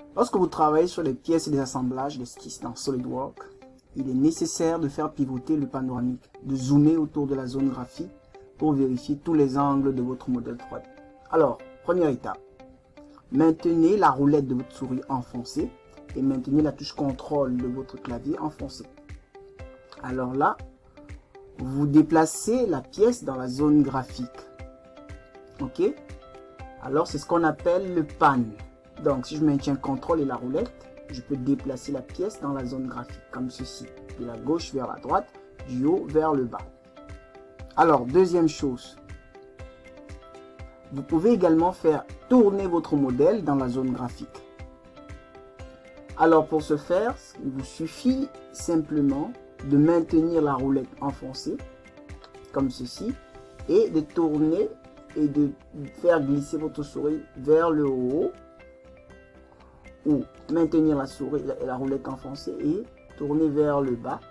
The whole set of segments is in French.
Lorsque vous travaillez sur les pièces et les assemblages d'esquisses dans SolidWorks, il est nécessaire de faire pivoter le panoramique, de zoomer autour de la zone graphique pour vérifier tous les angles de votre modèle 3D. Alors, première étape, maintenez la roulette de votre souris enfoncée et maintenez la touche contrôle de votre clavier enfoncée. Alors là, vous déplacez la pièce dans la zone graphique. Ok? Alors, c'est ce qu'on appelle le pan. Donc, si je maintiens CTRL et la roulette, je peux déplacer la pièce dans la zone graphique, comme ceci. De la gauche vers la droite, du haut vers le bas. Alors, deuxième chose. Vous pouvez également faire tourner votre modèle dans la zone graphique. Alors, pour ce faire, il vous suffit simplement de maintenir la roulette enfoncée, comme ceci, et de tourner et de faire glisser votre souris vers le haut, ou maintenir la souris et la roulette enfoncée et tourner vers le bas,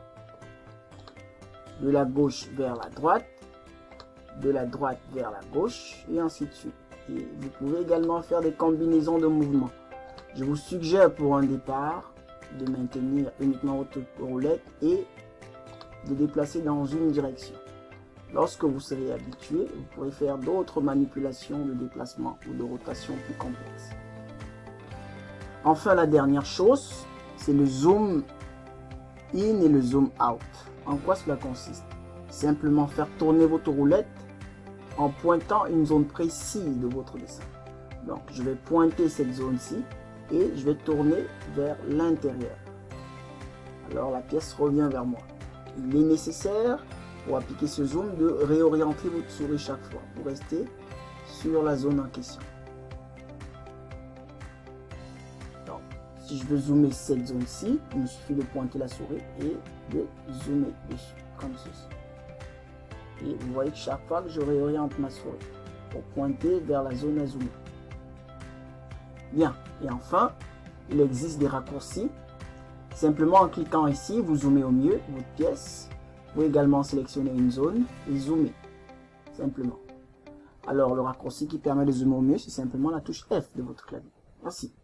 de la gauche vers la droite, de la droite vers la gauche, et ainsi de suite. Et vous pouvez également faire des combinaisons de mouvements. Je vous suggère pour un départ de maintenir uniquement votre roulette et de déplacer dans une direction. Lorsque vous serez habitué, vous pourrez faire d'autres manipulations de déplacement ou de rotation plus complexes. Enfin, la dernière chose, c'est le zoom in et le zoom out. En quoi cela consiste? Simplement faire tourner votre roulette en pointant une zone précise de votre dessin. Donc, je vais pointer cette zone-ci et je vais tourner vers l'intérieur. Alors, la pièce revient vers moi. Il est nécessaire, pour appliquer ce zoom, de réorienter votre souris chaque fois pour rester sur la zone en question. Donc, si je veux zoomer cette zone-ci, il me suffit de pointer la souris et de zoomer dessus, comme ceci. Et vous voyez que chaque fois que je réoriente ma souris pour pointer vers la zone à zoomer. Bien, et enfin, il existe des raccourcis. Simplement en cliquant ici, vous zoomez au mieux votre pièce. Vous pouvez également sélectionner une zone et zoomer, simplement. Alors, le raccourci qui permet de zoomer au mieux, c'est simplement la touche F de votre clavier. Merci.